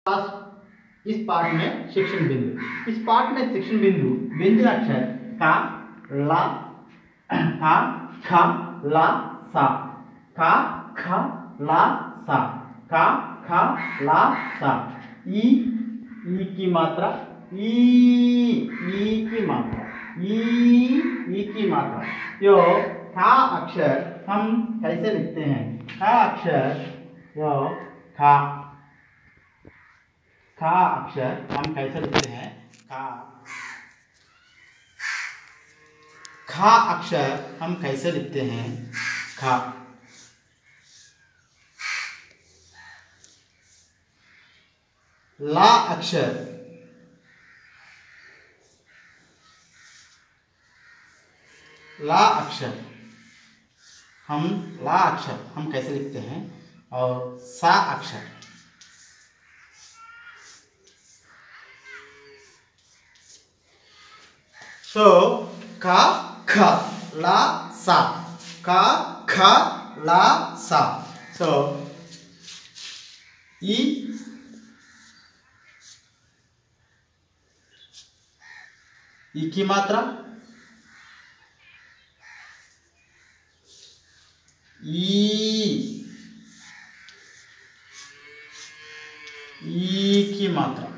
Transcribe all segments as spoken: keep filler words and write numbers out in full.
इस पाठ में शिक्षण बिंदु इस पाठ में शिक्षण बिंदु व्यंजन अक्षर का, ला, का, ख, ला, सा, का, ख, ला, सा, का, ख, ला, सा, ई, ई की मात्रा, ई, ई की मात्रा, ई, ई की मात्रा। यो का अक्षर हम कैसे लिखते हैं? का अक्षर यो का का अक्षर हम कैसे लिखते हैं? का खा अक्षर हम कैसे लिखते हैं? खा। ला अक्षर ला अक्षर हम ला अक्षर हम कैसे लिखते हैं? और सा अक्षर सो का, ख, ला, सा, का, ख, ला, सा। सो ई, ई की मात्रा, ई, ई की मात्रा,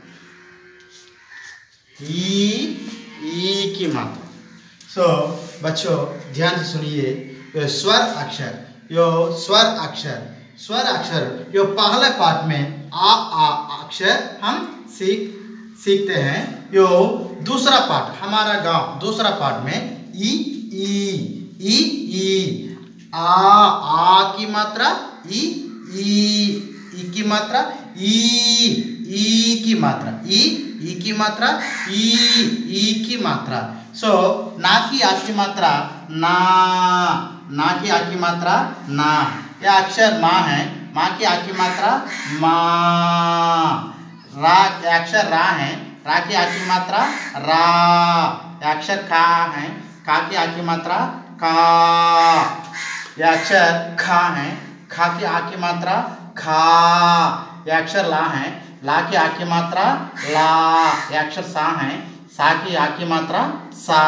ई, ई की मात्रा। सो so, बच्चों ध्यान से सुनिए, यो स्वर अक्षर यो स्वर अक्षर स्वर अक्षर यो पहले पाठ में आ आ अक्षर हम सीख सीखते हैं। यो दूसरा पाठ हमारा गांव दूसरा पाठ में ई ई ई ई आ आ की मात्रा, ई ई ई की मात्रा, ई ई की मात्रा, ई ई की मात्रा, ई ई की मात्रा। सो so, ना की आ की मात्रा, ना, ना की आ की मात्रा, ना। यह अक्षर माँ है, माँ की आ की मात्रा, माँ। रा अक्षर रा है, रा की आ की मात्रा, रा। यह अक्षर का है, का की आ की मात्रा, का। यह अक्षर खा है, खा की आ की मात्रा, खा। यह अक्षर ला है, ला की आ की मात्रा, ला। यह अक्षर सा है, सा की आ की मात्रा, सा।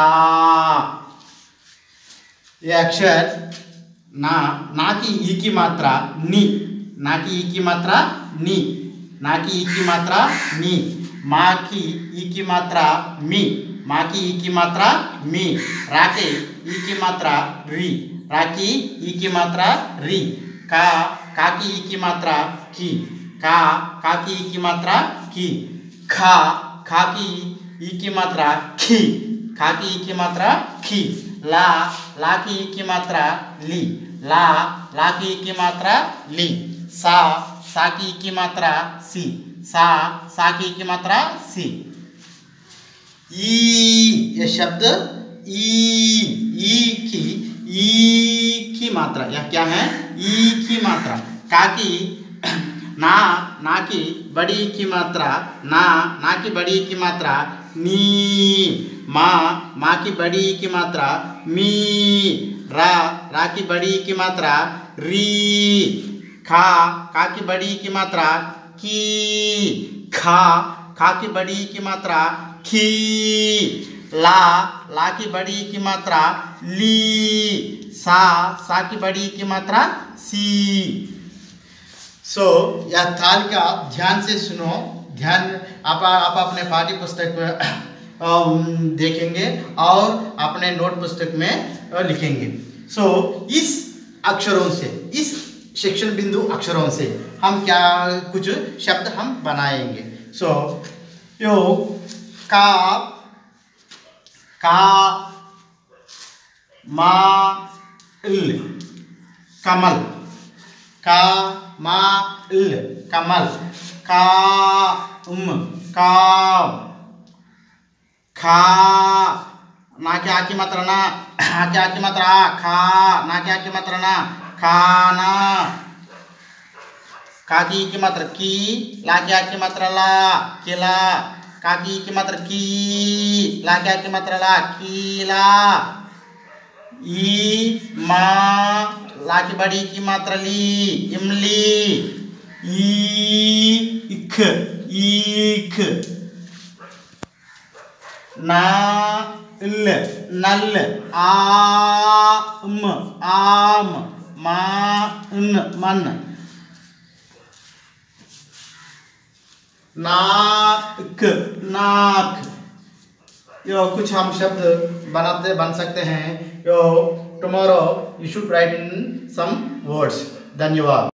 यह अक्षर ना, ना की ई की मात्रा, नी, ना की ई की मात्रा, नी, ना की ई की मात्रा, नी। माँ की ई की मात्रा, मी, माँ की ई की मात्रा, मी। रा की ई की मात्रा, री, रा की ई की मात्रा, री। का, का की ई की मात्रा, की, का, का की ई की मात्रा, की। खा, खा की ई की मात्रा, खी, खा की ई की मात्रा, खी। ला, ला की ई की मात्रा, ली, ला, ला की ई की मात्रा, ली। सा, सा की ई की मात्रा, सी, सा, सा की ई की मात्रा, सी। ई, यह शब्द ई, ई की ई की मात्रा, यह क्या है? ई की मात्रा। का की ना, ना की बड़ी की मात्रा, ना, ना की बड़ी की मात्रा, नी। माँ, माँ की बड़ी की मात्रा, मी। रा, रा की बड़ी की मात्रा, री। खा, का की बड़ी की मात्रा, की। खा, खा की बड़ी की मात्रा, खी। ला, ला की बड़ी की मात्रा, ली। सा, सा की बड़ी की मात्रा, सी। सो so, यह ताल का ध्यान से सुनो, ध्यान आप आप अपने पाठ्य पुस्तक में देखेंगे और अपने नोट पुस्तक में लिखेंगे। सो so, इस अक्षरों से, इस शिक्षण बिंदु अक्षरों से हम क्या कुछ शब्द हम बनाएंगे। सो so, यो का, का, मा, इल, कमल, का, मा, इल, कमल। का, उम, काव। खा, ना की आ की मात्रा, ना, आ की आ की मात्रा, खा, ना की आ की मात्रा, ना, खाना। का की की मात्रा, की, ला की आ की मात्रा, ला, किला। का की की मात्रा, की, ला की आ की मात्रा, ला, कीला। ई, मा, ला की बड़ी की मात्रा, ली, इमली। ईख ईख, नाल नल, आम आम, मान मन, नाक नाक। यो कुछ हम शब्द बनाते बन सकते हैं। Yo tomorrow you should write in some words. धन्यवाद।